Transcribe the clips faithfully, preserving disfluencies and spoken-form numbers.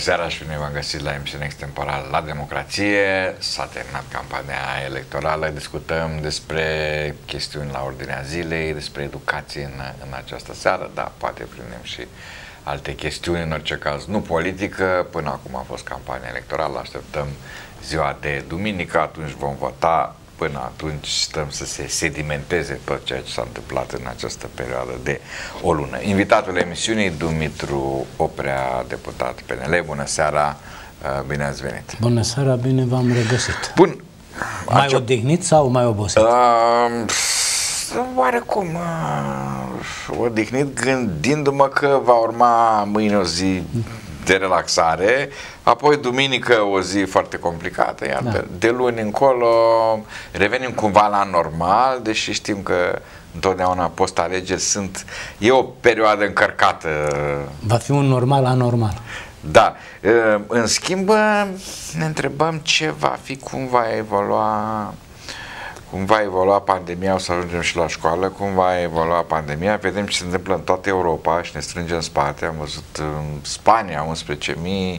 seara și bine v-am găsit la emisiune extemporală La Democrație. S-a terminat campania electorală, discutăm despre chestiuni la ordinea zilei, despre educație în, în această seară, dar poate prindem și alte chestiuni, în orice caz nu politică. Până acum a fost campania electorală, așteptăm ziua de duminică, atunci vom vota. Până atunci stăm să se sedimenteze tot ceea ce s-a întâmplat în această perioadă de o lună. Invitatul emisiunii, Dumitru Oprea, deputat P N L. Bună seara, bine ați venit! Bună seara, bine v-am regăsit! Bun! Mai Acea... odihnit sau mai obosit? Uh, oarecum uh, odihnit, gândindu-mă că va urma mâine o zi de relaxare, apoi duminică o zi foarte complicată, iar da. de luni încolo revenim cumva la normal, deși știm că întotdeauna post-alegeri sunt, e o perioadă încărcată. Va fi un normal anormal. Da. În schimb, ne întrebăm ce va fi, cum va evolua cum va evolua pandemia, o să ajungem și la școală, cum va evolua pandemia, vedem ce se întâmplă în toată Europa și ne strângem în spate. Am văzut în Spania unsprezece mii,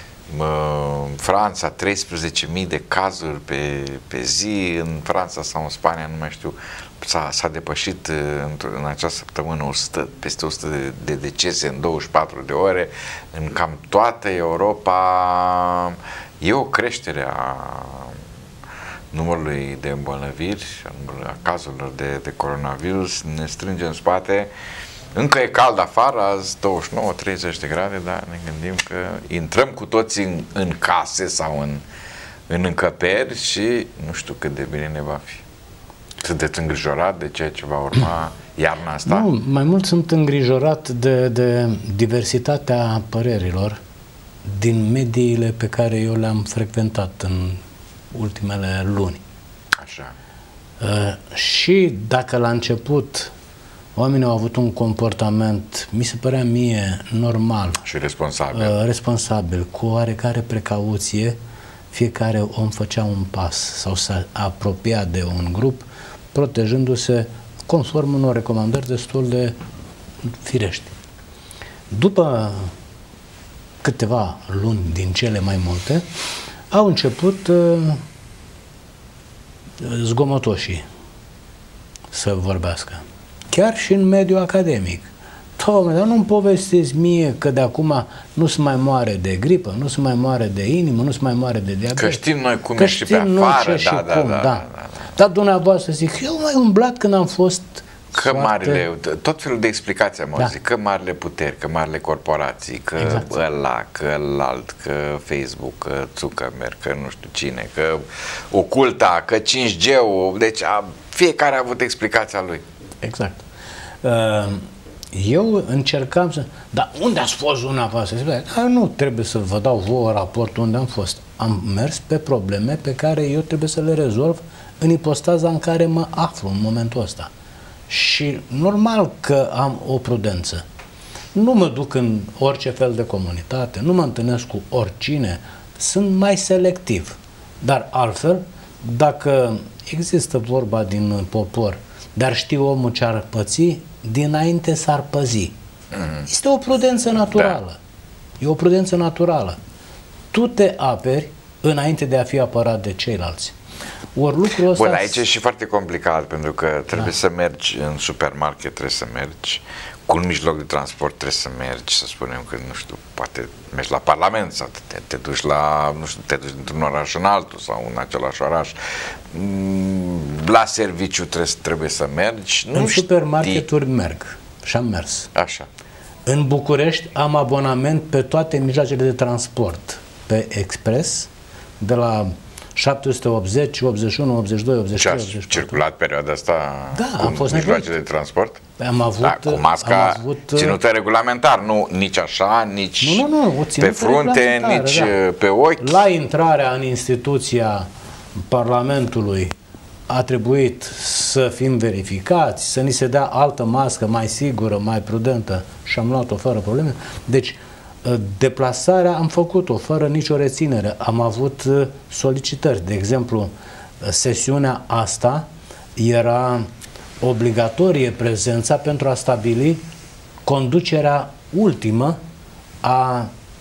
în Franța treisprezece mii de cazuri pe, pe zi, în Franța sau în Spania, nu mai știu, s-a depășit în, în această săptămână o sută, peste o sută de, de decese în douăzeci și patru de ore, în cam toată Europa. E o creștere a numărului de îmbolnăviri, a cazurilor de, de coronavirus, ne strânge în spate. Încă e cald afară, azi douăzeci și nouă treizeci de grade, dar ne gândim că intrăm cu toții în, în case sau în, în încăperi și nu știu cât de bine ne va fi. Sunteți îngrijorat de ceea ce va urma iarna asta? Nu, mai mult sunt îngrijorat de, de diversitatea părerilor din mediile pe care eu le-am frecventat în ultimele luni. Așa. Uh, și dacă la început oamenii au avut un comportament, mi se părea mie, normal și responsabil, uh, responsabil, cu oarecare precauție, fiecare om făcea un pas sau s-a apropiat de un grup, protejându-se conform unor recomandări destul de firești. După câteva luni din cele mai multe, au început uh, zgomotoșii să vorbească. Chiar și în mediul academic. Doamne, dar nu-mi povestiți mie că de acum nu se mai moare de gripă, nu se mai moare de inimă, nu se mai moare de diabet. Că știm noi cum e și pe afară. Da, da, cum, da, da, da, da. Dar dumneavoastră zic, eu mai umblat când am fost Că foarte... marile, tot felul de explicații am auzit, da. că marile puteri, că marile corporații, că exact. ăla, că ălalt, că Facebook, că Zuckerberg, că nu știu cine, că oculta, că cinci G-ul, deci a, fiecare a avut explicația lui. Exact. Eu încercam să... Dar unde ați fost dumneavoastră? Nu trebuie să vă dau vouă raport unde am fost. Am mers pe probleme pe care eu trebuie să le rezolv în ipostaza în care mă aflu în momentul ăsta. Și normal că am o prudență. Nu mă duc în orice fel de comunitate, nu mă întâlnesc cu oricine, sunt mai selectiv. Dar altfel, dacă există vorba din popor, dar știu omul ce ar păți, dinainte s-ar păzi. Este o prudență naturală. Da. E o prudență naturală. Tu te aperi înainte de a fi apărat de ceilalți. Ori lucrul ăsta... Bun, aici e și foarte complicat, pentru că trebuie da. să mergi în supermarket, trebuie să mergi cu un mijloc de transport, trebuie să mergi, să spunem că, nu știu, poate mergi la Parlament sau te, te duci la, nu știu, te duci dintr-un oraș în altul sau în același oraș. La serviciu trebuie, trebuie să mergi. În supermarketuri merg și am mers. Așa. În București am abonament pe toate mijloacele de transport, pe Express, de la șapte sute optzeci, optzeci și unu, optzeci și doi, optzeci și trei, optzeci și patru. Circulat perioada asta da, cu am fost mijloace de transport? Am avut, da, cu masca am avut, ținută regulamentar, nu nici așa, nici nu, nu, nu, pe frunte, nici da. pe ochi. La intrarea în instituția Parlamentului a trebuit să fim verificați, să ni se dea altă mască mai sigură, mai prudentă și am luat-o fără probleme. Deci, deplasarea am făcut-o fără nicio reținere. Am avut solicitări. De exemplu, sesiunea asta era obligatorie prezența pentru a stabili conducerea ultimă a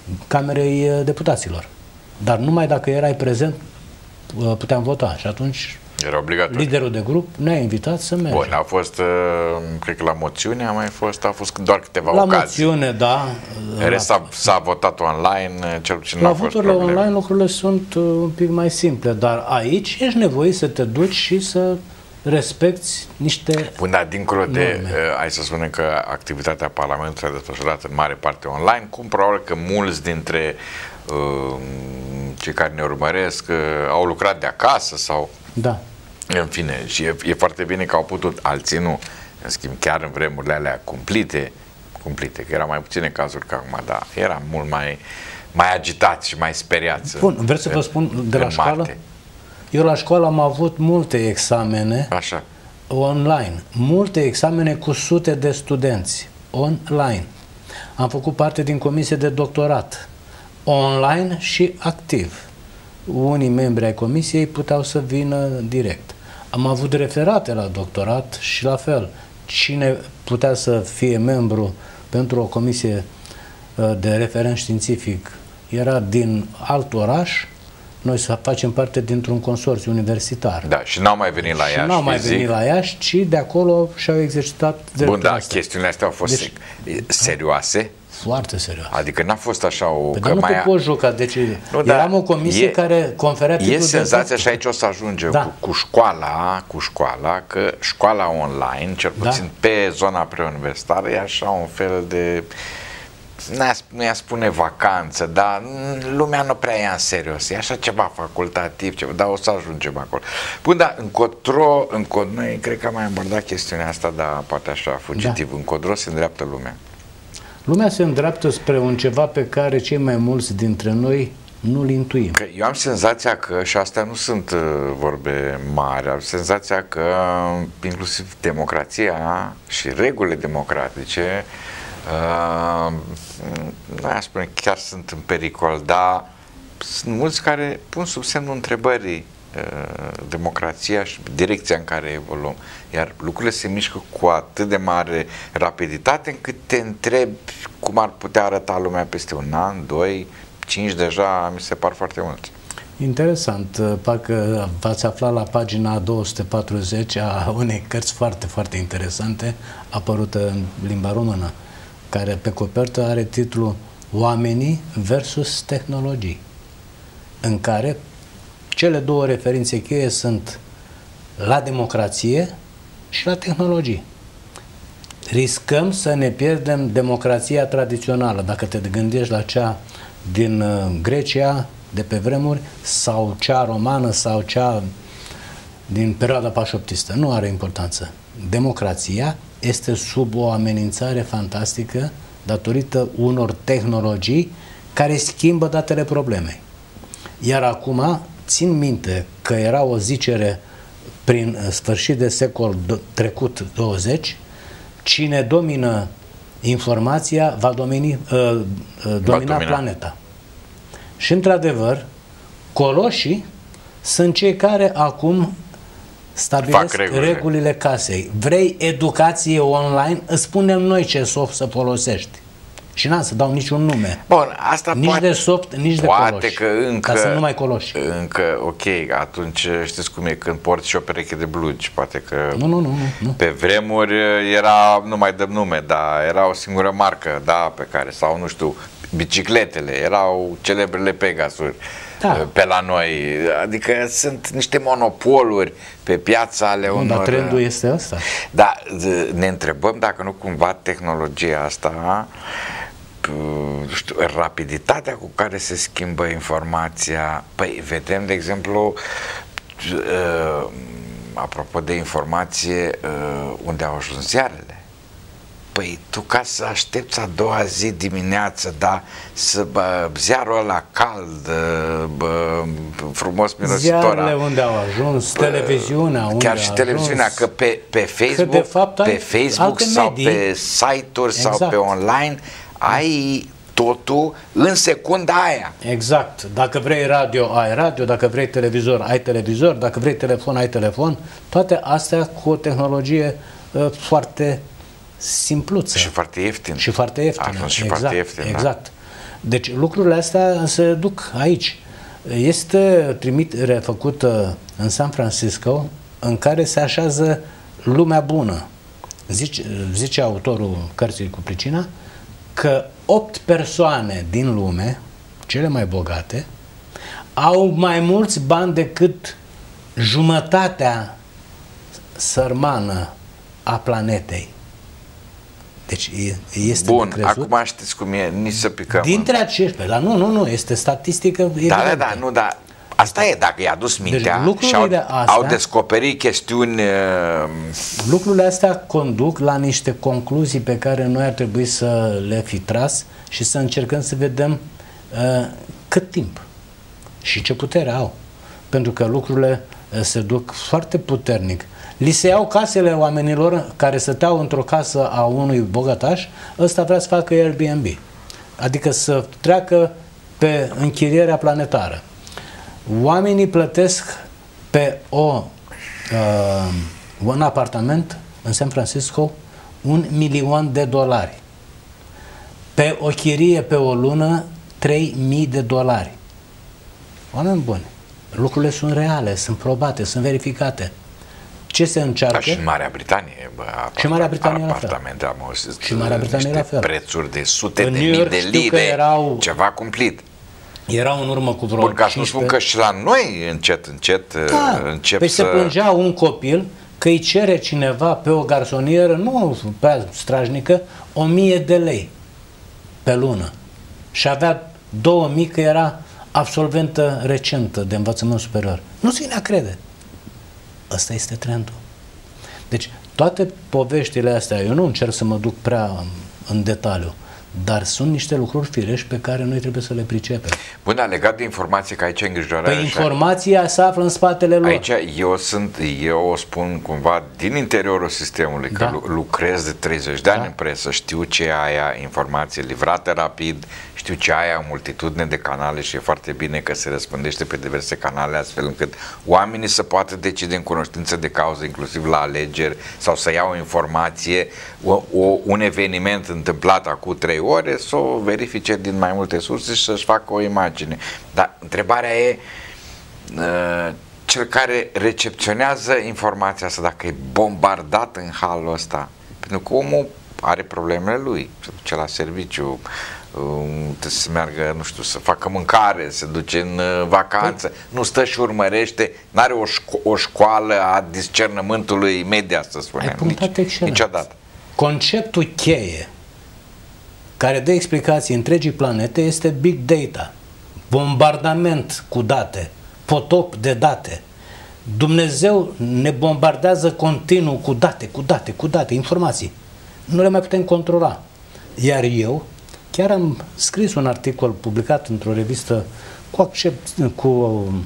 Camerei Deputaților. Dar numai dacă erai prezent puteam vota și atunci era obligatoriu. Liderul de grup ne-a invitat să mergem. Bun, a fost, cred că la moțiune a mai fost, a fost doar câteva la ocazii. La moțiune, da. În rest s-a votat online, cel puțin la n-a fost voturile probleme. online lucrurile sunt un pic mai simple, dar aici ești nevoit să te duci și să respecti niște Bun, dar dincolo de, norme. hai să spunem că activitatea Parlamentului s-a desfășurat în mare parte online, cum probabil că mulți dintre uh, cei care ne urmăresc uh, au lucrat de acasă sau... Da. În fine, și e, e foarte bine că au putut, alții nu, în schimb, chiar în vremurile alea cumplite, cumplite, că erau mai puține cazuri ca acum, dar era mult mai, mai agitați și mai speriați. Bun, vreți să vă spun de la școală? Marte. Eu la școală am avut multe examene Așa. online, multe examene cu sute de studenți online. Am făcut parte din comisie de doctorat, online și activ. Unii membri ai comisiei puteau să vină direct. Am avut referate la doctorat și la fel. Cine putea să fie membru pentru o comisie de referent științific era din alt oraș, noi să facem parte dintr-un consorțiu universitar. Da, și n-au mai venit la Iași. Și n-au mai venit la Iași, ci de acolo și-au exercitat drepturile Bun, da, astea. chestiunile astea au fost deci, serioase. Foarte serios. Adică n-a fost așa o... Păi că dar nu mai te poți juca, deci nu, eram o comisie e, care conferea titlul E senzația de... și aici o să ajungem da. cu, cu școala, cu școala, că școala online, cel puțin da. pe zona preuniversitară, e așa un fel de... nu i-a spune vacanță, dar lumea nu prea ia în serios. E așa ceva facultativ, ceva, dar o să ajungem acolo. Bun, dar încotro, încotro, noi cred că am mai abordat chestiunea asta, dar poate așa fugitiv, da. încotro se îndreaptă lumea. Lumea se îndreaptă spre un ceva pe care cei mai mulți dintre noi nu-l intuim. Că eu am senzația că, și astea nu sunt uh, vorbe mari, am senzația că inclusiv democrația și regulile democratice uh, nu aș spune chiar sunt în pericol, dar sunt mulți care pun sub semnul întrebării uh, democrația și direcția în care evoluăm. Iar lucrurile se mișcă cu atât de mare rapiditate încât te întrebi cum ar putea arăta lumea peste un an, doi, cinci deja, mi se par foarte mulți. Interesant, parcă v-ați aflat la pagina două sute patruzeci a unei cărți foarte, foarte interesante, apărută în limba română, care pe copertă are titlul Oamenii versus tehnologii, în care cele două referințe cheie sunt la democrație și la tehnologie. Riscăm să ne pierdem democrația tradițională, dacă te gândești la cea din uh, Grecia de pe vremuri sau cea romană sau cea din perioada pașoptistă. Nu are importanță. Democrația este sub o amenințare fantastică datorită unor tehnologii care schimbă datele problemei. Iar acum țin minte că era o zicere prin sfârșit de secol trecut douăzeci, cine domină informația va domini, uh, uh, domina, va domina planeta. Și într-adevăr, coloșii sunt cei care acum stabilesc regulile. regulile casei. Vrei educație online? Îți spunem noi ce soft să folosești. Și n-am să dau niciun nume. Bun, asta nici poate, de soft, nici de poate coloși. Că încă, ca să nu mai coloși. Încă, ok, atunci știți cum e când porți și o pereche de blugi. Poate că nu, nu, nu, nu, nu. pe vremuri era, nu mai dăm nume, dar era o singură marcă, da, pe care, sau nu știu, bicicletele, erau celebrele Pegasuri. Da. Pe la noi, adică sunt niște monopoluri pe piața ale nu, unor... Dar trendul este ăsta. Da, ne întrebăm dacă nu cumva tehnologia asta, nu știu, rapiditatea cu care se schimbă informația, păi vedem de exemplu uh, apropo de informație, uh, unde au ajuns ziarele. Păi tu ca să aștepți a doua zi dimineață, da, să bă, ziarul ăla cald, bă, frumos mirositor. Ziarele unde au ajuns, bă, televiziunea unde chiar și a televiziunea, ajuns, că pe, pe Facebook, că de fapt pe Facebook sau medii, pe site-uri exact. sau pe online ai totul în secunda aia. Exact. Dacă vrei radio, ai radio, dacă vrei televizor, ai televizor, dacă vrei telefon, ai telefon. Toate astea cu o tehnologie uh, foarte simpluță. Și foarte ieftin. Și foarte ieftină. A ajuns și exact, foarte ieftin, exact. Deci lucrurile astea se duc aici. Este trimitere făcută în San Francisco în care se așează lumea bună. Zice, zice autorul cărții cu pricina că opt persoane din lume, cele mai bogate, au mai mulți bani decât jumătatea sărmană a planetei. Deci este Bun, de crezut. acum știți cum e, nici să picăm. Dintre aceștia, dar nu, nu, nu, este statistică. Da, da, da, nu, da. Asta e, dacă i-a dus mintea deci, și au, astea, au descoperit chestiuni... Uh... Lucrurile astea conduc la niște concluzii pe care noi ar trebui să le fi tras și să încercăm să vedem uh, cât timp și ce putere au. Pentru că lucrurile uh, se duc foarte puternic. Li se iau casele oamenilor care stăteau într-o casă a unui bogătaș, ăsta vrea să facă Airbnb. Adică să treacă pe închirierea planetară. Oamenii plătesc pe o, uh, un apartament în San Francisco un milion de dolari. Pe o chirie pe o lună trei mii de dolari. Oameni buni, lucrurile sunt reale, sunt probate, sunt verificate. Ce se încearcă? Da, și în Marea Britanie, bă, și Marea Britanie apartamente, am auzit, și Marea Britanie la fel. Prețuri de sute în de New mii York de lire, erau, ceva cumplit. Erau în urmă cu vreo Bun, ca să nu spun că și la noi încet, încet da, încep păi să... se plângea un copil că îi cere cineva pe o garsonieră, nu pe strajnică, o mie de lei pe lună. Și avea două mii că era absolventă recentă de învățământ superior. Nu se ne crede. Ăsta este trendul. Deci, toate poveștile astea, eu nu încerc să mă duc prea în detaliu, dar sunt niște lucruri firești pe care noi trebuie să le pricepem. Bun, dar legat de informație, că aici îngrijorarea... Păi informația se află în spatele lor. Aici eu sunt, eu o spun cumva din interiorul sistemului, că da. lucrez de treizeci de ani da. în presă, știu ce e aia informație livrată rapid, știu ce aia o multitudine de canale și e foarte bine că se răspândește pe diverse canale astfel încât oamenii să poată decide în cunoștință de cauză, inclusiv la alegeri, sau să iau o informație, o, o, un eveniment întâmplat acum trei ore, să o verifice din mai multe surse și să-și facă o imagine. Dar întrebarea e uh, cel care recepționează informația asta, dacă e bombardat în halul ăsta, pentru că omul are problemele lui, se duce la serviciu, trebuie să meargă, nu știu, să facă mâncare, se duce în vacanță, nu stă și urmărește, nu are o, șco o școală a discernământului media, să spunem, nici, niciodată. Conceptul cheie care dă explicații întregii planete este Big Data, bombardament cu date, potop de date. Dumnezeu ne bombardează continuu cu date, cu date, cu date, informații. Nu le mai putem controla. Iar eu chiar am scris un articol publicat într-o revistă cu accept, cu um,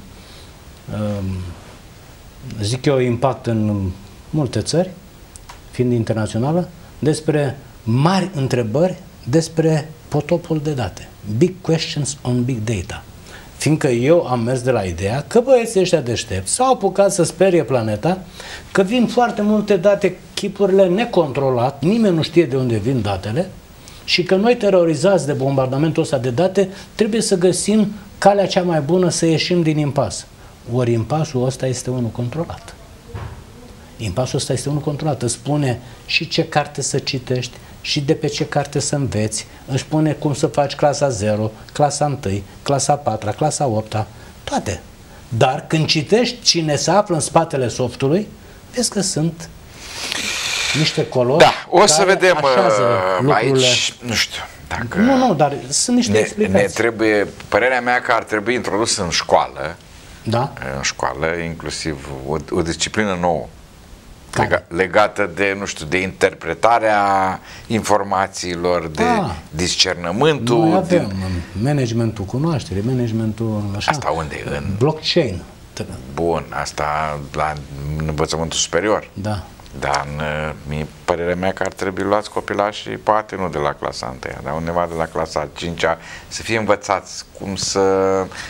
zic eu, impact în multe țări, fiind internațională, despre mari întrebări despre potopul de date. Big questions on big data. Fiindcă eu am mers de la ideea că băieții ăștia deștepți s-au apucat să sperie planeta, că vin foarte multe date, chipurile necontrolat, nimeni nu știe de unde vin datele, și că noi, terorizați de bombardamentul ăsta de date, trebuie să găsim calea cea mai bună să ieșim din impas. Ori impasul ăsta este unul controlat. Impasul ăsta este unul controlat. Îți spune și ce carte să citești, și de pe ce carte să înveți, își spune cum să faci clasa zero, clasa unu, clasa patru, clasa opt, toate. Dar când citești cine se află în spatele softului, vezi că sunt niște colori. Da, o să vedem uh, aici, nu știu. Dacă nu, nu, dar sunt niște ne, explicații. Ne trebuie, părerea mea că ar trebui introdus în școală, da? în școală, inclusiv o, o disciplină nouă. Lega, legată de, nu știu, de interpretarea informațiilor, de ah, discernământul. Noi avem din... managementul cunoașterii, managementul așa. Asta unde? În blockchain. Bun, asta la învățământul superior. Da. Dar în părerea mea că ar trebui luați copilașii, poate nu de la clasa unu, dar undeva de la clasa a cincea, să fie învățați cum să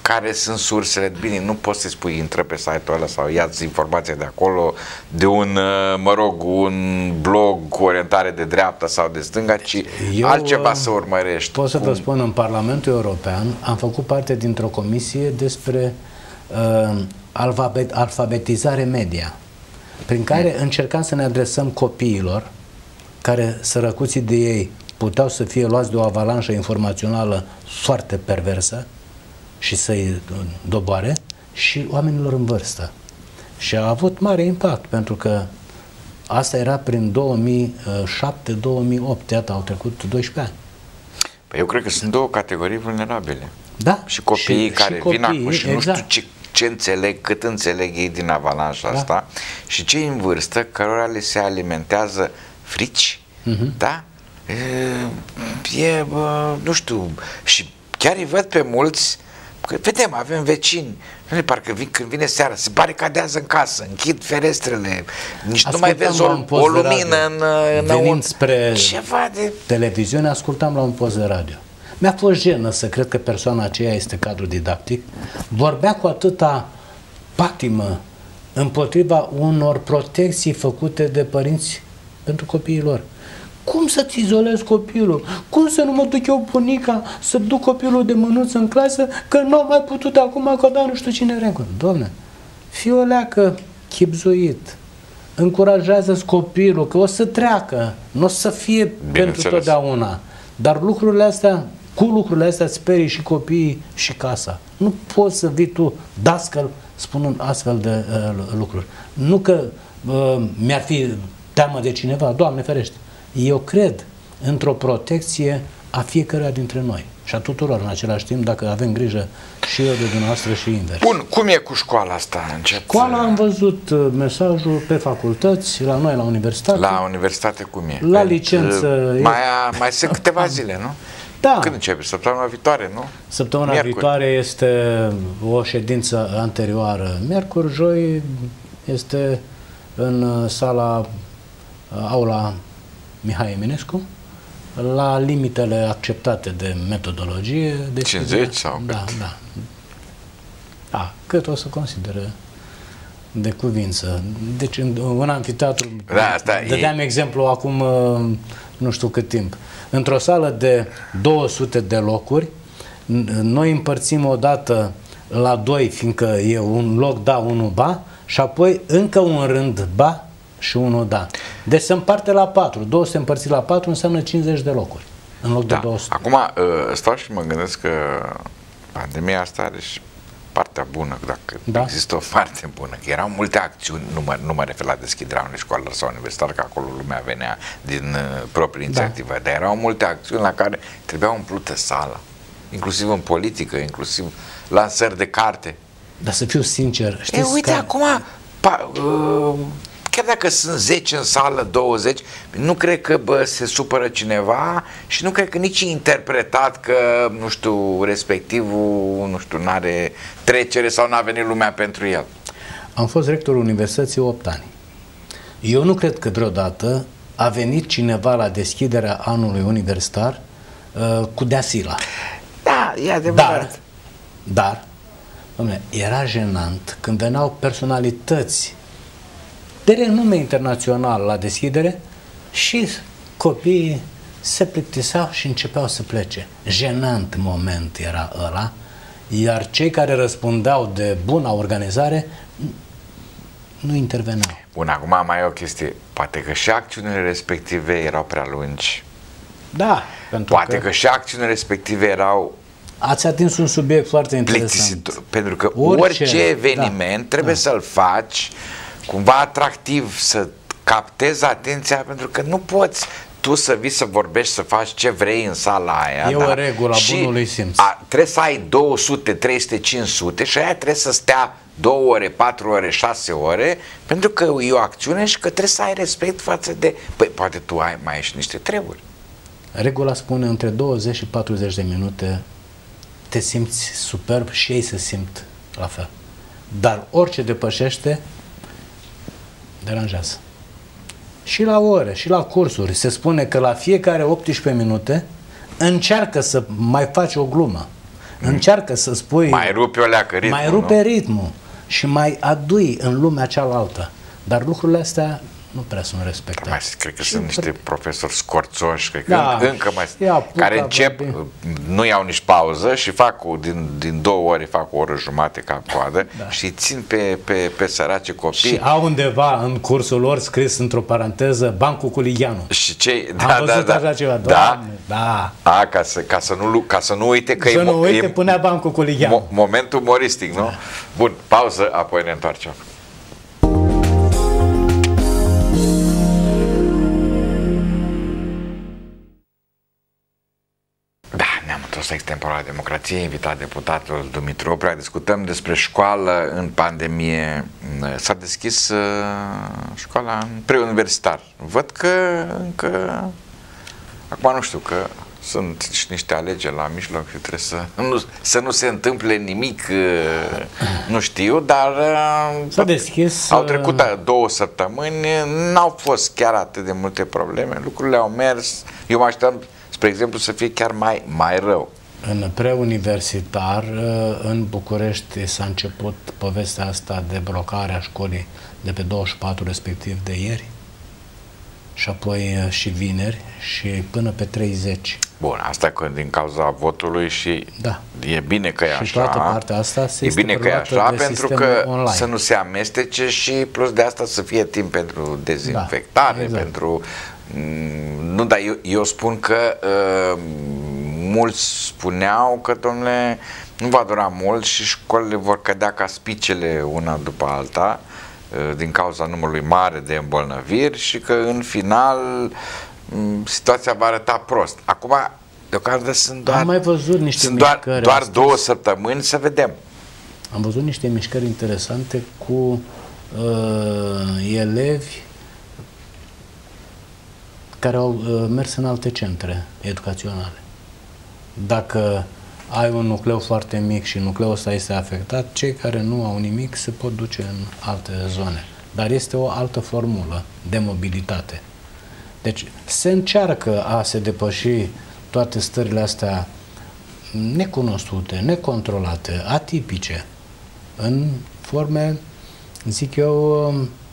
care sunt sursele, bine, nu poți să spui intră pe site-ul ăla sau ia-ți informația de acolo, de un, mă rog, un blog cu orientare de dreapta sau de stânga, ci Eu, altceva să urmărești. Pot să cum... vă spun, în Parlamentul European am făcut parte dintr-o comisie despre uh, alfabet, alfabetizare media, prin care hmm. încercam să ne adresăm copiilor care, sărăcuții de ei, puteau să fie luați de o avalanșă informațională foarte perversă și să-i doboare, și oamenilor în vârstă. Și a avut mare impact, pentru că asta era prin două mii șapte două mii opt, iată, au trecut doisprezece ani. Păi eu cred că sunt două categorii vulnerabile. Da. Și copiii și, care și copiii, vin acum și exact. nu știu ce, ce înțeleg, cât înțeleg ei din avalanșa da. asta, și cei în vârstă, cărora le se alimentează frici, uh-huh. da? E, e bă, nu știu, și chiar îi văd pe mulți, că vedem, avem vecini, parcă vin, când vine seara, se baricadează în casă, închid ferestrele, nici nu mai vezi o, o lumină în, venind spre ceva de televiziune, ascultam la un post de radio. Mi-a fost jenă să cred că persoana aceea este cadru didactic, vorbea cu atâta patimă împotriva unor protecții făcute de părinți pentru copiii lor. Cum să-ți izolezi copilul? Cum să nu mă duc eu, bunica, să duc copilul de mânuță în clasă, că nu am mai putut acum, că da, nu știu cine regulă. Doamne, fii o leacă chibzuit, încurajează-ți copilul, că o să treacă, nu o să fie pentru totdeauna. Dar lucrurile astea, cu lucrurile astea sperii și copiii și casa. Nu poți să vii tu, dascăl, spunând astfel de uh, lucruri. Nu că uh, mi-ar fi teamă de cineva, Doamne ferește. Eu cred într-o protecție a fiecăruia dintre noi și a tuturor în același timp, dacă avem grijă și eu de dumneavoastră și invers. Bun, cum e cu școala asta? Încet... Școala, am văzut mesajul pe facultăți, la noi la universitate. La universitate cum e? La licență... Mai, mai sunt câteva zile, nu? Da. Când începe? Săptămâna viitoare, nu? Săptămâna Miercuri. viitoare este o ședință anterioară. Miercuri, joi este în sala aula Mihai Eminescu, la limitele acceptate de metodologie. De cincizeci sau da, cât? Da, da. Cât o să consideră de cuvință. Deci în, în amfiteatru, da, asta dădeam e... exemplu acum nu știu cât timp. Într-o sală de două sute de locuri, noi împărțim o dată la doi, fiindcă e un loc da, unul ba, și apoi încă un rând ba și unul da. Deci se împarte la patru. două sute împărțit la patru înseamnă cincizeci de locuri în loc da. de două sute. Acum stau și mă gândesc că pandemia asta are și partea bună, dacă da. există o parte bună. Că erau multe acțiuni, nu mă, nu mă refer la deschiderea unei școală sau universitar, că acolo lumea venea din uh, proprie inițiativă, da. dar erau multe acțiuni la care trebuia umplută sala, inclusiv în politică, inclusiv lansări de carte. Dar să fiu sincer, știți e, uite, că... acum pa, uh, chiar dacă sunt zece în sală, douăzeci, nu cred că bă, se supără cineva și nu cred că nici interpretat că, nu știu, respectivul, nu știu, n-are trecere sau n-a venit lumea pentru el. Am fost rectorul universității opt ani. Eu nu cred că vreodată a venit cineva la deschiderea anului universitar uh, cu deasila. Da, e adevărat. Dar, dar dom'le, era jenant când veneau personalități de renume internațional la deschidere și copiii se plictiseau și începeau să plece. Jenant moment era ăla, iar cei care răspundeau de buna organizare nu interveneau. Bun, acum mai e o chestie. Poate că și acțiunile respective erau prea lungi. Da. Pentru Poate că, că și acțiunile respective erau... Ați atins un subiect foarte interesant. Pentru că orice, orice eveniment da, trebuie da. să-l faci cumva atractiv, să captezi atenția, pentru că nu poți tu să vii să vorbești, să faci ce vrei în sala aia. E da? o regulă a bunului simț. A, trebuie să ai două sute, trei sute, cinci sute și aia trebuie să stea două ore, patru ore, șase ore, pentru că e o acțiune și că trebuie să ai respect față de... Păi poate tu ai, mai ai și niște treburi. Regula spune între douăzeci și patruzeci de minute te simți superb și ei se simt la fel. Dar orice depășește deranjează. Și la ore, și la cursuri se spune că la fiecare optsprezece minute încearcă să mai faci o glumă. Încearcă să spui... Mai rupe o leacă ritmul, Mai rupe nu? ritmul și mai adui în lumea cealaltă. Dar lucrurile astea nu prea sunt respectate. Mai, cred că și sunt niște profesori scorțoși, cred că da, încă, încă mai... Care încep, nu iau nici pauză și fac o, din, din două ori fac o oră jumate ca coadă da. și țin pe, pe, pe sărace copii. Și au undeva în cursul lor scris într-o paranteză Bancu Culigianu. Și cei... Am Da, văzut da, așa da. ceva. Da? Da. A, ca, să, ca, să nu, ca să nu uite că să e... nu uite, e, punea Bancu Culigianu. Mo, moment umoristic, nu? Da. Bun, pauză, apoi ne întoarcem. Extemporarea democrației, invitat deputatul Dumitru Oprea. Discutăm despre școală în pandemie. S-a deschis uh, școala în preuniversitar. Văd că încă acum nu știu, că sunt și niște alegeri la mijloc și trebuie să nu, să nu se întâmple nimic, uh, nu știu, dar uh, s-a deschis, au trecut uh, două săptămâni, n-au fost chiar atât de multe probleme, lucrurile au mers. Eu mă așteptam, spre exemplu, să fie chiar mai, mai rău. În preuniversitar, în București, s-a început povestea asta de blocare a școlii de pe douăzeci și patru, respectiv de ieri, și apoi și vineri, și până pe treizeci. Bun, asta că din cauza votului și da. E bine că e și așa. toată partea asta se e bine că e așa, pentru că online. Să nu se amestece și plus de asta să fie timp pentru dezinfectare, da, exact. pentru... Nu, dar eu, eu spun că uh, mulți spuneau că, domnule, nu va dura mult și școlile vor cădea ca spicele una după alta uh, din cauza numărului mare de îmbolnăviri și că în final um, situația va arăta prost. Acum, deocamdată sunt doar, Am mai văzut niște sunt doar, doar două săptămâni să vedem. Am văzut niște mișcări interesante cu uh, elevi care au uh, mers în alte centre educaționale. Dacă ai un nucleu foarte mic și nucleul ăsta este afectat, cei care nu au nimic se pot duce în alte zone. Dar este o altă formulă de mobilitate. Deci se încearcă a se depăși toate stările astea necunoscute, necontrolate, atipice, în forme, zic eu,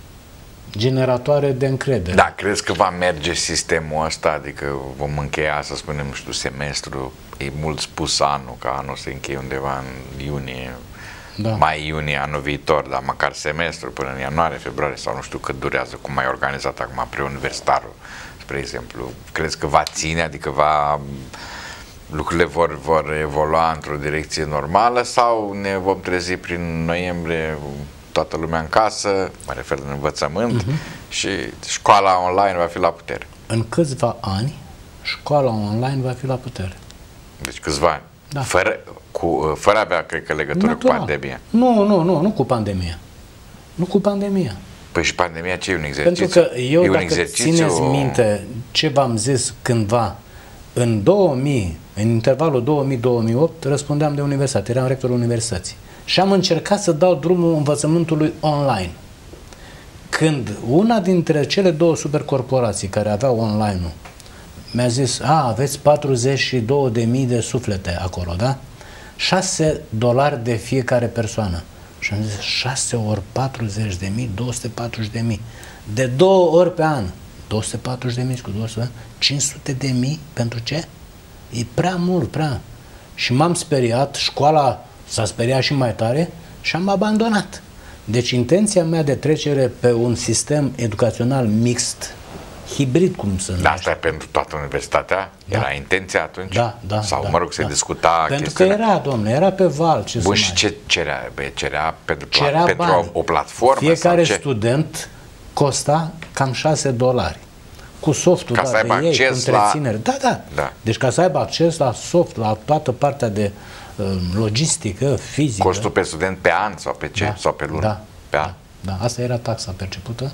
generatoare de încredere. Da, crezi că va merge sistemul ăsta? Adică vom încheia, să spunem, nu știu, semestru, e mult spus anul, că anul se încheie undeva în iunie, da. mai iunie anul viitor, dar măcar semestru până în ianuarie, februarie sau nu știu cât durează, cum ai organizat acum preuniversitarul, spre exemplu. Crezi că va ține, adică va... lucrurile vor, vor evolua într-o direcție normală sau ne vom trezi prin noiembrie toată lumea în casă, mă refer în învățământ, uh-huh. și școala online va fi la putere? În câțiva ani, școala online va fi la putere. Deci câțiva ani. Da. Fără, cu, fără avea, cred că, legătură Natural. cu pandemia. Nu, nu, nu, nu cu pandemia. Nu cu pandemia. Păi și pandemia ce e un exercițiu? Pentru că eu, e un dacă exercițiu... țineți minte ce v-am zis cândva, în două mii, în intervalul două mii - două mii opt, răspundeam de universitate, eram rectorul universității. Și am încercat să dau drumul învățământului online. Când una dintre cele două supercorporații care aveau online-ul mi-a zis, a, aveți patruzeci și două de mii de suflete acolo, da? șase dolari de fiecare persoană. Și am zis, șase ori patruzeci de mii, două sute patruzeci de mii. De două ori pe an. două sute patruzeci de mii cu două sute, cinci sute de mii pentru ce? E prea mult, prea. Și m-am speriat, școala s-a speriat și mai tare și am abandonat. Deci intenția mea de trecere pe un sistem educațional mixt, hibrid, cum să numește. Da, asta e pentru toată universitatea? Da. Era intenția atunci? Da, da. Sau, da, mă rog, se da. discuta pentru chestiunea? că era, domnule, era pe val. Ce Bun, să și mai... ce cerea? Bă, cerea pentru, cerea pentru o, o platformă? Fiecare sau ce? student costa cam șase dolari. Cu softul, ca da, să aibă de ei, cu întreținere. La... Da, da, da. Deci ca să aibă acces la soft, la toată partea de uh, logistică, fizică. Costul pe student pe an sau pe ce? Da, sau pe lună? Da, pe an? Da, da, asta era taxa percepută.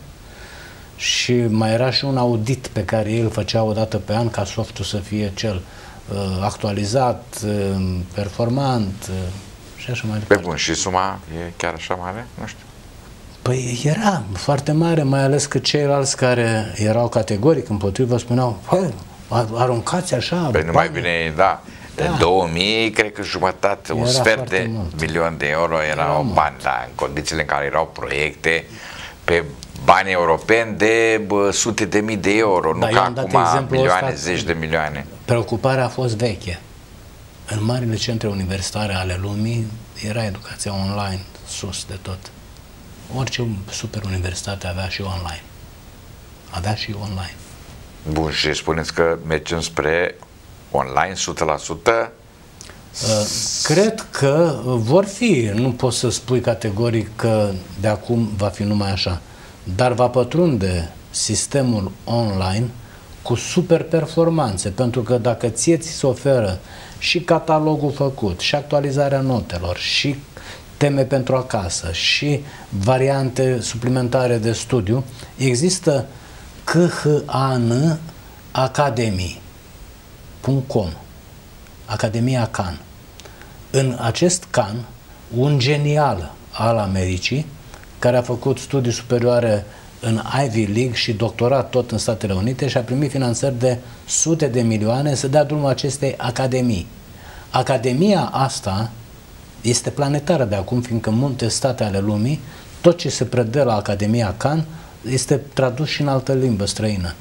Și mai era și un audit pe care ei îl făceau o dată pe an ca softul să fie cel uh, actualizat, uh, performant uh, și așa mai departe. Pe bun, și suma e chiar așa mare? Nu știu. Păi era foarte mare, mai ales că ceilalți care erau categoric împotrivă spuneau, păi, aruncați așa Păi nu mai bine, da. De Da. două mii, cred că jumătate, un Era sfert foarte de mult. milion de euro Era erau mult. bani, da, în condițiile în care erau proiecte pe bani europeni de bă, sute de mii de euro, Da, nu eu ca am dat acum exemplul milioane, ăsta. zeci de milioane. Preocuparea a fost veche. În marile centre universitare ale lumii era educația online, sus de tot. Orice super universitate avea și online. Avea și online. Bun, și spuneți că mergem spre online o sută la sută? Uh, Cred că vor fi, nu poți să spui categoric că de acum va fi numai așa, dar va pătrunde sistemul online cu super performanțe, pentru că dacă ție ți se oferă și catalogul făcut, și actualizarea notelor, și teme pentru acasă, și variante suplimentare de studiu, există C H A N Academy punct com, Academia Khan. În acest Khan, un genial al Americii, care a făcut studii superioare în Ivy League și doctorat tot în Statele Unite și a primit finanțări de sute de milioane să dea drumul acestei academii. Academia asta este planetară de acum, fiindcă în multe state ale lumii, tot ce se predă la Academia Khan este tradus și în altă limbă străină.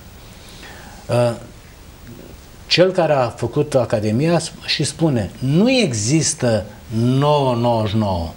Cel care a făcut Academia și spune, nu există nouă virgulă nouăzeci și nouă.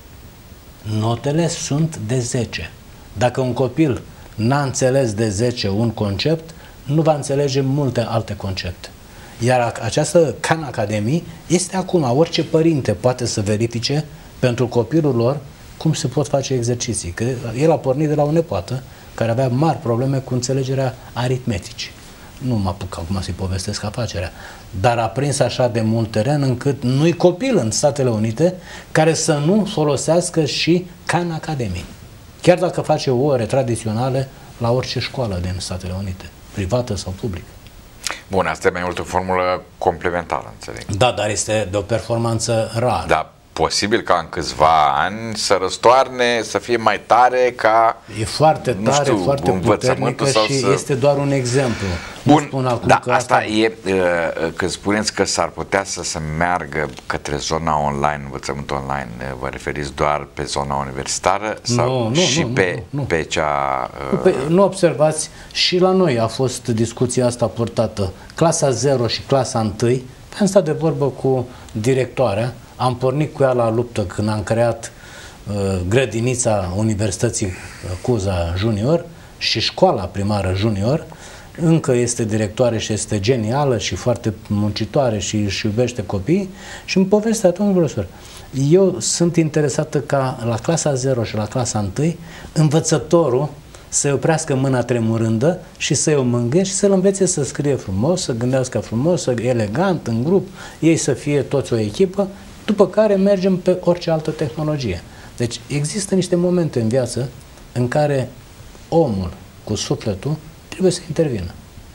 Notele sunt de zece. Dacă un copil n-a înțeles de zece un concept, nu va înțelege multe alte concepte. Iar această Khan Academy este acum, orice părinte poate să verifice pentru copilul lor cum se pot face exerciții. Că el a pornit de la o nepoată care avea mari probleme cu înțelegerea aritmeticii. Nu mă apuc acum să-i povestesc afacerea, dar a prins așa de mult teren încât nu-i copil în Statele Unite care să nu folosească și Khan Academy. Chiar dacă face ore tradiționale la orice școală din Statele Unite, privată sau publică. Bun, asta e mai mult o formulă complementară, înțeleg. Da, dar este de o performanță rară. Da, posibil ca în câțiva ani să răstoarne, să fie mai tare ca... E foarte tare, știu, foarte puternică sau și să... este doar un exemplu. Bun, nu spun acum da, că asta, asta e, uh, când spuneți că s-ar putea să se meargă către zona online, învățământ online, vă referiți doar pe zona universitară sau nu, nu, și nu, pe, nu, nu. pe cea... Uh... Păi, nu observați, și la noi a fost discuția asta purtată. Clasa zero și clasa unu, am stat de vorbă cu directoarea, am pornit cu ea la luptă când am creat uh, grădinița Universității Cuza Junior și școala primară junior. Încă este directoare și este genială și foarte muncitoare și își iubește copiii și îmi povestea, domnul profesor, eu sunt interesată ca la clasa zero și la clasa unu învățătorul să-i oprească mâna tremurândă și să-i o mângâie și să-l învețe să scrie frumos, să gândească frumos, să elegant, în grup, ei să fie toți o echipă, după care mergem pe orice altă tehnologie. Deci există niște momente în viață în care omul cu sufletul trebuie să intervină.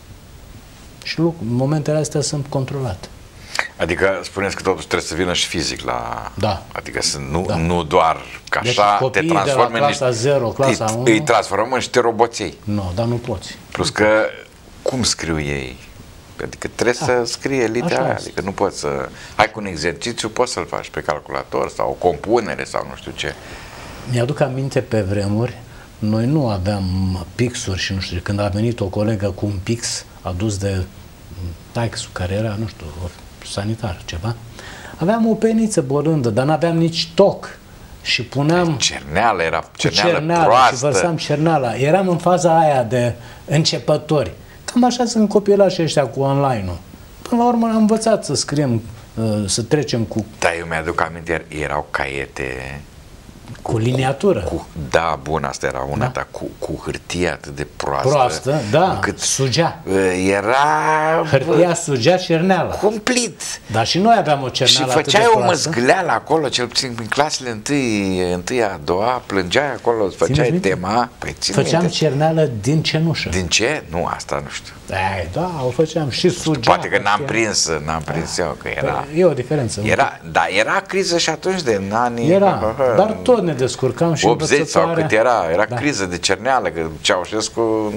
Și momentele astea sunt controlate. Adică spuneți că totuși trebuie să vină și fizic la... Da. Adică să nu, Da. nu doar ca Deci așa te copiii transformi de la clasa zero, clasa îi, unu... îi transformăm în niște roboței. Nu, dar nu poți. Plus că cum scriu ei? Adică trebuie Da. să scrie litera aia, este. adică nu poți să... Hai cu un exercițiu, poți să-l faci pe calculator sau o compunere sau nu știu ce. Mi-aduc aminte pe vremuri, noi nu aveam pixuri și nu știu, când a venit o colegă cu un pix adus de taixul care era, nu știu, sanitar, ceva, aveam o peniță bolândă, dar n-aveam nici toc. Și puneam Cerneală era, cu cerneală, cerneală proastă. și vărsam cerneala. Eram în faza aia de începători. Cam așa sunt copilașii ăștia cu online-ul. Până la urmă am învățat să scriem, să trecem cu... Da, eu mi-aduc aminte, erau caiete... Cu liniatură. Cu, da, bun, asta era una, Da. dar cu, cu hârtie atât de proastă. Proastă, da, încât, sugea. Era... Hârtia sugea cerneala. Cumplit. Dar și noi aveam o Și cerneală atât de făceai o proastă. măzgleală acolo, cel puțin în clasele întâi, întâia, a doua, plângeai acolo, îți făceai Țineți minte? tema. Păi, țin Făceam minte. cerneală din cenușă. Din ce? Nu, asta nu știu. Ei, da, o făceam și sugea. Poate că n-am știa. prins, n-am prins eu, că era... E o diferență. Era, da, era criză și atunci de în anii... Era, dar tot ne descurcam și optzeci sau învățătoarea- cât era, era Da. criză de cerneală, că Ceaușescu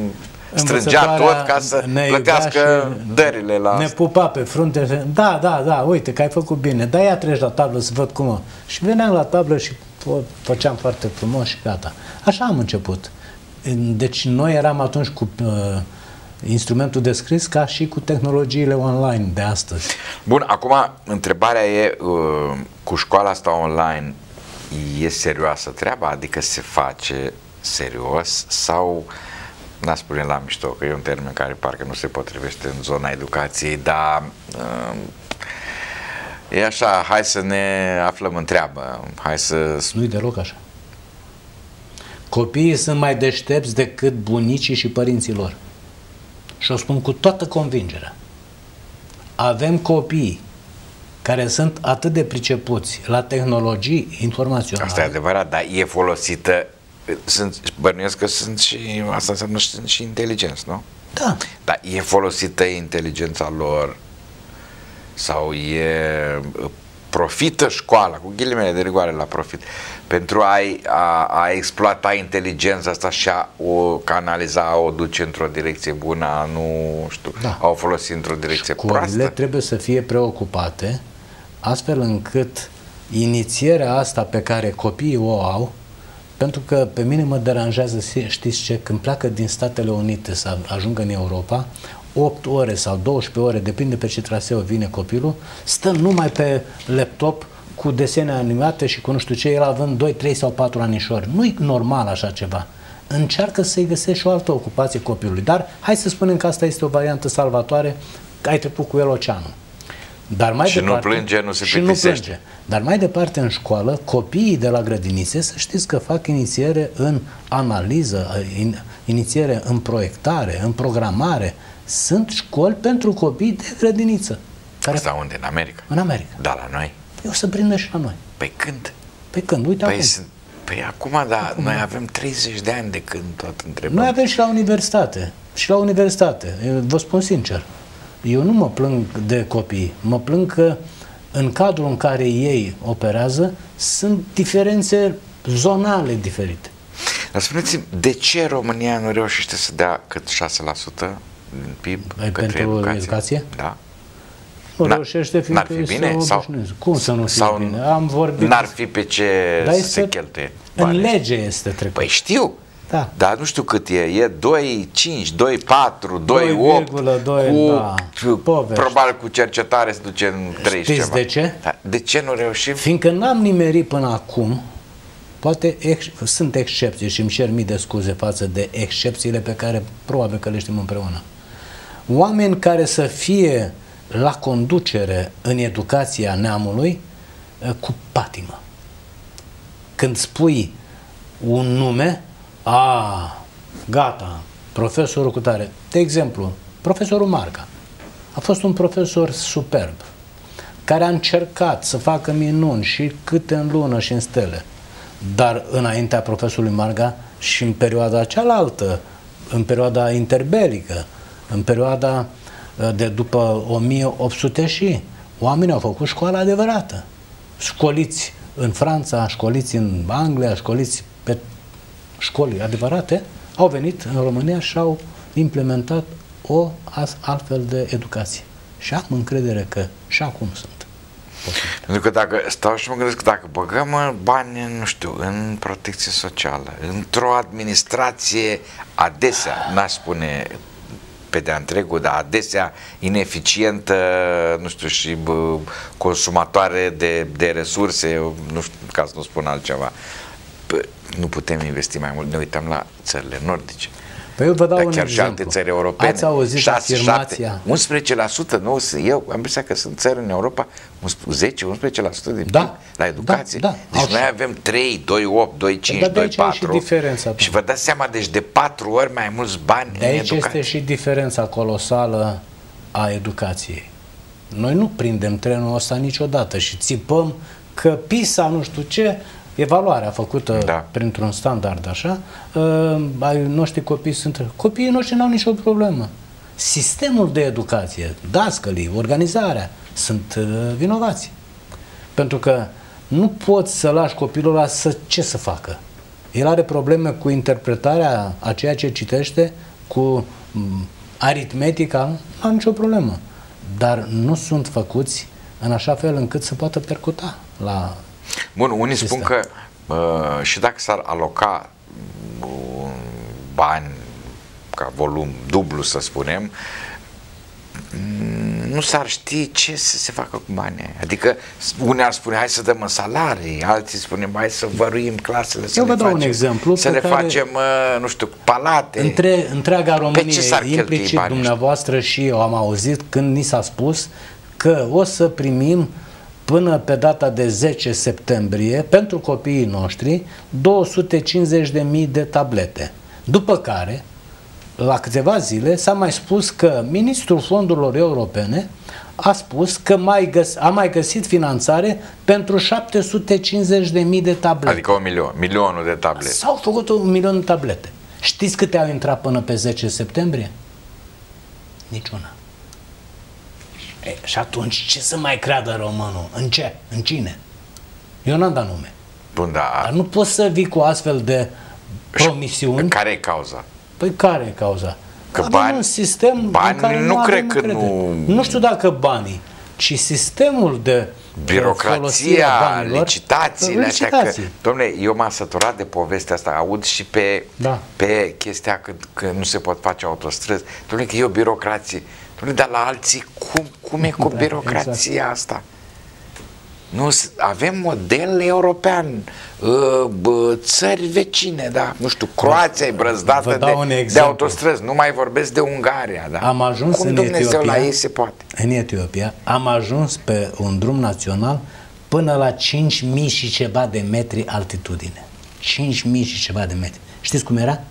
strângea tot ca să plătească dările la ne pupa pe frunte. Da, da, da, uite că ai făcut bine. Da, ia treci la tablă să văd cum. Și veneam la tablă și făceam foarte frumos și gata. Așa am început. Deci noi eram atunci cu uh, instrumentul de scris ca și cu tehnologiile online de astăzi. Bun, acum întrebarea e, uh, cu școala asta online e serioasă treaba? Adică se face serios sau, n-a spune la mișto, că e un termen care parcă nu se potrivește în zona educației, dar uh, e așa, hai să ne aflăm în treabă, hai să... Nu-i deloc așa. Copiii sunt mai deștepți decât bunicii și părinții lor. Și o spun cu toată convingerea. Avem copii care sunt atât de pricepuți la tehnologii informaționale. Asta e adevărat, dar e folosită, sunt, bănuiesc că sunt și, asta înseamnă și, sunt și inteligenți, nu? Da. Dar e folosită inteligența lor sau e profită școala, cu ghilimele de rigoare la profit, pentru a, a, a exploata inteligența asta și a o canaliza, a o duce într-o direcție bună, a nu știu, da. a o folosi într-o direcție Școlile proastă. trebuie să fie preocupate astfel încât inițierea asta pe care copiii o au, pentru că pe mine mă deranjează, știți ce, când pleacă din Statele Unite să ajungă în Europa, opt ore sau douăsprezece ore, depinde pe ce traseu vine copilul, stă numai pe laptop cu desene animate și cu nu știu ce, el având doi, trei sau patru anișori. Nu-i normal așa ceva. Încearcă să-i găsești o altă ocupație copilului. Dar hai să spunem că asta este o variantă salvatoare, că ai trecut cu el oceanul. Dar mai și departe, nu plânge, nu se și nu plânge. Dar mai departe în școală, copiii de la grădinițe, să știți că fac inițiere în analiză, in, inițiere în proiectare, în programare. Sunt școli pentru copii de grădiniță. Care asta unde? În America? În America. Da, la noi. O să prindă și la noi. Păi când? Păi când? Uite păi acum. Sunt, păi acum, da, acum. Noi avem treizeci de ani de când tot întrebăm. Noi avem și la universitate. Și la universitate. Eu vă spun sincer. Eu nu mă plâng de copii. Mă plâng că în cadrul în care ei operează sunt diferențe zonale diferite. Dar spuneți-mi, de ce România nu reușește să dea cât șase la sută din P I B Ai către pentru educație? educație? Da. Nu reușește, fiindcă n-ar fi bine? Sau, cum să nu fie sau bine? Am vorbit. N-ar fi pe ce Dar să se cheltuie în bani. lege este trecut. Păi știu. Da. Dar nu știu cât e. E doi cinci, doi patru, doi opt. doi, da. Probabil cu cercetare se duce în treizeci Știți ceva. de ce? Da. De ce nu reușim? Fiindcă n-am nimerit până acum, poate ex sunt excepții și îmi cer mii de scuze față de excepțiile pe care probabil că le știm împreună. Oameni care să fie la conducere în educația neamului cu patimă. Când spui un nume, a, gata, profesorul cu tare. De exemplu, profesorul Marga a fost un profesor superb, care a încercat să facă minuni și câte în lună și în stele. Dar înaintea profesorului Marga și în perioada cealaltă, în perioada interbelică, în perioada de după o mie opt sute și oamenii au făcut școala adevărată. Școliți în Franța, școliți în Anglia, școliți pe școli adevărate, au venit în România și au implementat o altfel de educație. Și am încredere că și acum sunt. Pentru că dacă stau și mă gândesc că dacă băgăm bani, nu știu, în protecție socială, într-o administrație adesea, n-aș spune pe de-a întregul, dar adesea ineficientă, nu știu, și bă, consumatoare de, de resurse, nu știu, ca să nu spun altceva, bă, nu putem investi mai mult. Ne uităm la țările nordice. Păi eu vă dau dar un chiar exemplu. Și alte țări europene. Ați auzit șase, afirmația? șapte, unsprezece la sută, nu? Eu am impresia că sunt țări în Europa zece unsprezece la sută din da, P I B la educație. Da, da. Deci Au noi și... avem trei, doi opt, doi cinci, da, doi patru. Și, diferența, și vă dați seama, deci de patru ori mai mulți bani de în aici educație. este și diferența colosală a educației. Noi nu prindem trenul ăsta niciodată și țipăm că PISA, nu știu ce, evaluarea făcută da. printr-un standard așa, uh, ai noștri copii sunt... Copiii noștri n-au nicio problemă. Sistemul de educație, dascălii, organizarea, sunt uh, vinovați. Pentru că nu poți să lași copilul ăla să ce să facă. El are probleme cu interpretarea a ceea ce citește, cu aritmetica, nu am nicio problemă. Dar nu sunt făcuți în așa fel încât să poată percuta la... Bun, unii spun că uh, și dacă s-ar aloca uh, bani ca volum dublu, să spunem, nu s-ar ști ce să se facă cu banii. Adică unii ar spune hai să dăm în salarii, alții spunem hai să văruim clasele, să Eu le vă dau facem, un exemplu să le facem, nu știu, palate. Între, întreaga Românie, implicit banii dumneavoastră și eu am auzit când ni s-a spus că o să primim până pe data de zece septembrie pentru copiii noștri două sute cincizeci de mii de tablete. După care la câteva zile s-a mai spus că ministrul fondurilor europene a spus că mai găs a mai găsit finanțare pentru șapte sute cincizeci de mii de tablete. Adică un milion, milionul de tablete. S-au făcut un milion de tablete. Știți câte au intrat până pe zece septembrie? Niciuna. E, și atunci ce să mai creadă românul? În ce? În cine? Eu n-am dat nume. Bun, da. Dar nu poți să vii cu astfel de promisiuni. Care e cauza? Păi care e cauza? Că avem bani, un sistem bani în care nu, nu cred că încredere. nu... Nu știu dacă banii, ci sistemul de birocrația, banilor, licitațiile, licitații. Că, dom'le, eu m-am săturat de povestea asta, aud și pe, da. pe chestia că, că nu se pot face autostrăzi. Dom'le, că e o birocrație. Dom'le, dar la alții, cum, cum e cu da, birocrația exact. asta? Nu, avem model european, țări vecine, da, nu știu, Croația e brăzdată de, de autostrăzi, nu mai vorbesc de Ungaria, da. Am ajuns cum în Dumnezeu Etiopia, la ei se poate? În Etiopia am ajuns pe un drum național până la cinci mii și ceva de metri altitudine. cinci mii și ceva de metri. Știți cum era?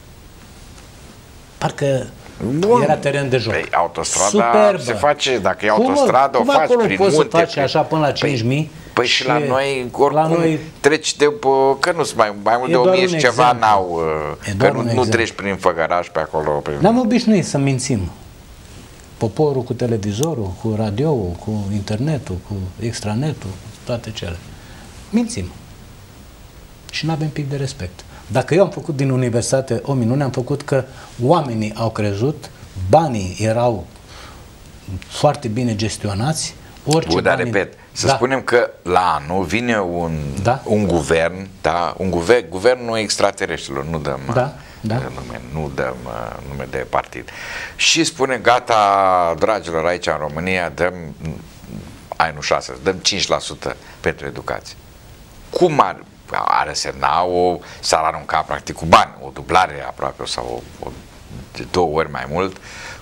Păi Bun. Era teren de joc. Păi, autostrada superbă. Se face, dacă e cum, autostradă, cum o faci prin poți munte. Să faci așa până la cinci mii? Păi, păi și, și la noi, oricum, la noi, treci de, că nu sunt mai, mai mult de o mie și ceva n-au, că nu, nu treci prin făgăraș pe acolo. Prin... Ne-am obișnuit să mințim. Poporul cu televizorul, cu radioul, cu internetul, cu extranetul, toate cele. Mințim. Și nu avem pic de respect. Dacă eu am făcut din universitate o minune, am făcut că oamenii au crezut, banii erau foarte bine gestionați, orice Bun, dar banii... repet, să da. spunem că la anul vine un, da? un guvern, da? un guvern, guvernul extraterestrilor, nu dăm, da, da. Nume, nu dăm nume de partid. Și spune, gata, dragilor, aici în România dăm, ai nu șase, dăm cinci la sută pentru educație. Cum ar are semna o, s-ar arunca practic cu bani, o dublare aproape sau o, o, de două ori mai mult,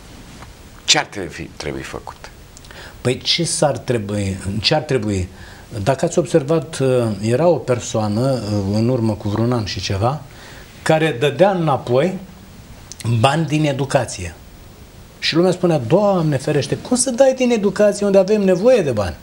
ce ar trebui, trebui făcut? Păi ce s-ar trebui, ce ar trebui? Dacă ați observat, era o persoană în urmă cu vreun an și ceva care dădea înapoi bani din educație. Și lumea spunea, Doamne ferește, cum să dai din educație unde avem nevoie de bani?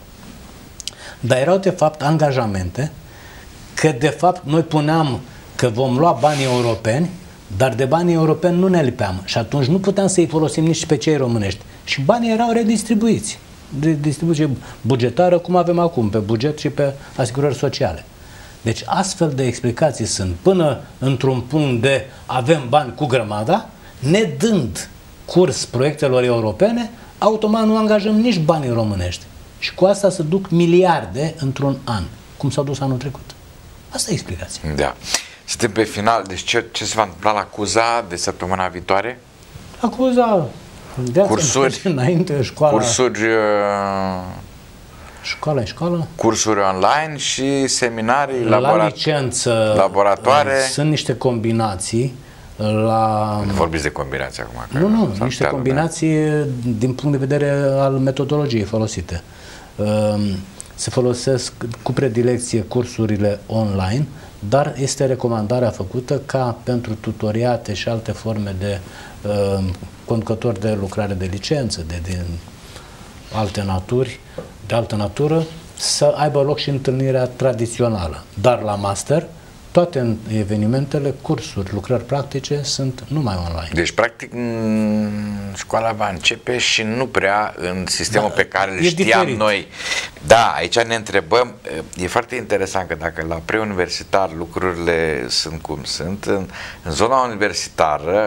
Dar erau de fapt angajamente că de fapt noi puneam că vom lua banii europeni, dar de banii europeni nu ne lipeam și atunci nu puteam să-i folosim nici pe cei românești. Și banii erau redistribuiți. Distribuție bugetară, cum avem acum, pe buget și pe asigurări sociale. Deci astfel de explicații sunt până într-un punct de avem bani cu grămada, ne dând curs proiectelor europene, automat nu angajăm nici banii românești. Și cu asta se duc miliarde într-un an, cum s-au dus anul trecut. Asta e explicația. Da. Suntem pe final. Deci ce, ce se va întâmpla la Cuza de săptămâna viitoare? La Cuza, de cursuri, înainte, școala. Cursuri, uh, școala, școală. Cursuri online și seminarii, la laborat licență, laboratoare. Sunt niște combinații. La... Vorbiți de combinații acum. Nu, nu, niște combinații lumea. Din punct de vedere al metodologiei folosite. Se folosesc cu predilecție cursurile online, dar este recomandarea făcută ca pentru tutoriate și alte forme de uh, conducători de lucrare de licență, de, de alte naturi, de altă natură, să aibă loc și întâlnirea tradițională. Dar la master, toate evenimentele, cursuri, lucrări practice sunt numai online. Deci, practic, școala va începe și nu prea în sistemul da, pe care îl știam diferit. Noi. Da, aici ne întrebăm, e foarte interesant că dacă la preuniversitar lucrurile sunt cum sunt, în, în zona universitară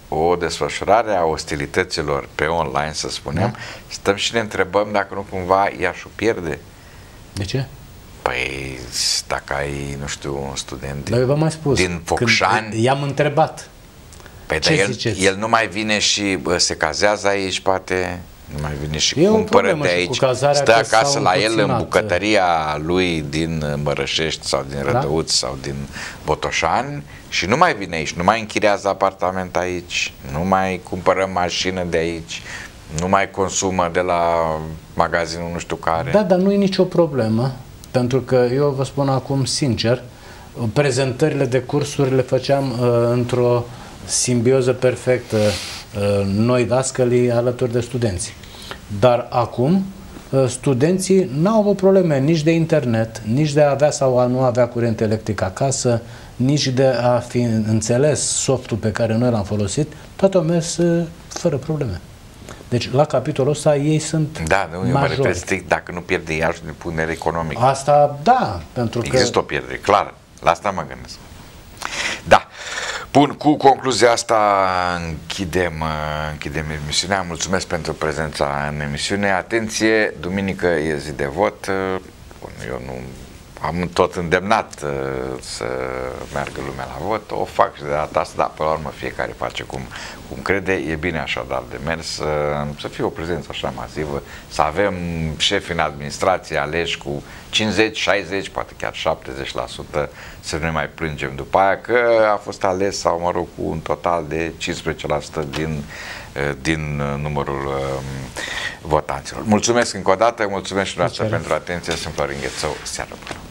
o desfășurare a ostilităților pe online, să spunem, da. Stăm și ne întrebăm dacă nu cumva Iași pierde. De ce? Păi, dacă ai, nu știu, un student din, eu mai spus, din Focșani... I-am întrebat. Păi, dar el, el nu mai vine și bă, se cazează aici, poate... Nu mai vine și e cumpără de aici, stă acasă la el în puținat. bucătăria lui din Mărășești sau din Rădăuți, da? Sau din Botoșani și nu mai vine aici, nu mai închiriază apartament aici, nu mai cumpără mașină de aici, nu mai consumă de la magazinul nu știu care. Da, dar nu e nicio problemă, pentru că eu vă spun acum sincer, prezentările de cursuri le făceam uh, într-o simbioză perfectă, uh, noi dascălii alături de studenți. Dar acum uh, studenții n-au avut probleme nici de internet, nici de a avea sau a nu avea curent electric acasă, nici de a fi înțeles softul pe care noi l-am folosit, toate au mers uh, fără probleme. Deci, la capitolul ăsta, ei sunt Da, nu, eu mă majori. refer strict dacă nu pierde Iași din punct de vedere economic. Asta, da, pentru Există că... Există o pierdere, clar. La asta mă gândesc. Da. Bun, cu concluzia asta închidem, închidem emisiunea. Mulțumesc pentru prezența în emisiune. Atenție, duminică e zi de vot. Bun, eu nu am tot îndemnat să meargă lumea la vot. O fac și de data asta, dar până la urmă fiecare face cum, cum crede. E bine așadar de mers, să fie o prezență așa masivă, să avem șefi în administrație aleși cu cincizeci, șaizeci, poate chiar șaptezeci la sută, să nu ne mai plângem după aia că a fost ales sau, mă rog, cu un total de cincisprezece la sută din, din numărul um, votanților. Mulțumesc încă o dată, mulțumesc și dumneavoastră pentru atenție. Sunt Florin Ghețău. Seară bună!